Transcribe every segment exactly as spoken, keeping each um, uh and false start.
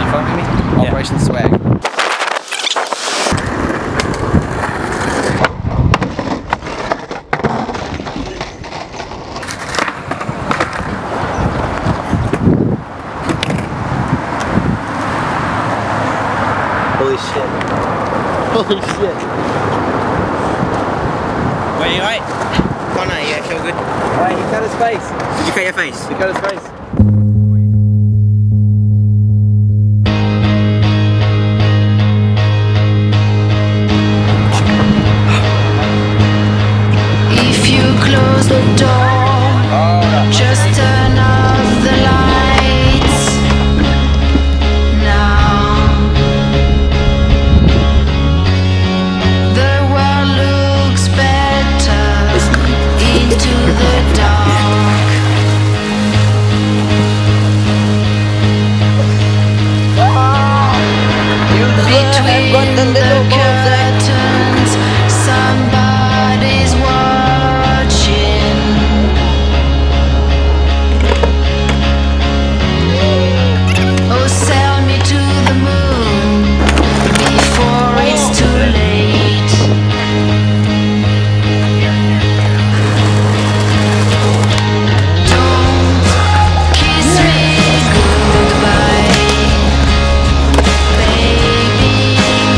phone with me? Yeah. Operation Swag. Holy shit. Holy shit. Where you right? Connor, yeah, feel good. Alright, he cut his face. Did you cut your face? He cut his face. If you close the door, just turn off the lights now. The world looks better into the dark. Between the curtains, somebody's watching. Oh, sail me to the moon before it's too late. Don't kiss me goodbye, baby.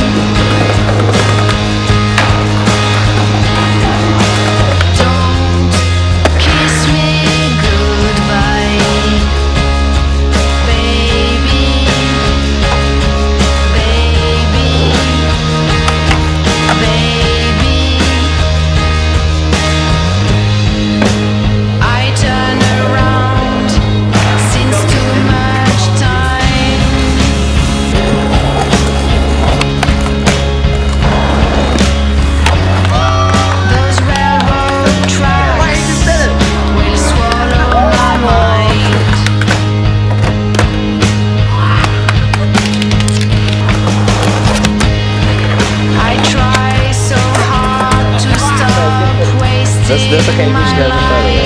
Don't kiss me goodbye, baby, baby, baby. I turn around since too much time. Those railroad tracks will swallow my mind. I try so hard to stop That's- that's okay, wasting just my grab the photo. life.